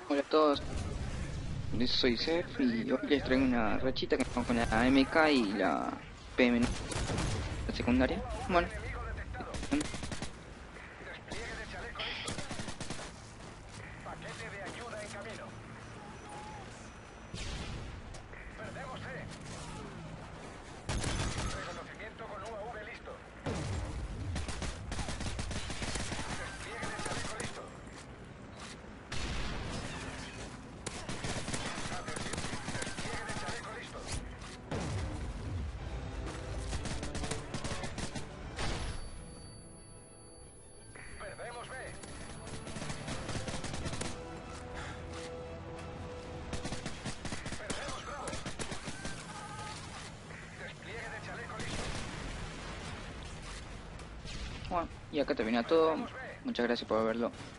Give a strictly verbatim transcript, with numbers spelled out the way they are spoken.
Hola a todos, yo soy Sef y hoy les traigo una rachita que vamos con la M K y la P M la secundaria. Bueno, bueno, y acá termina todo. Muchas gracias por verlo.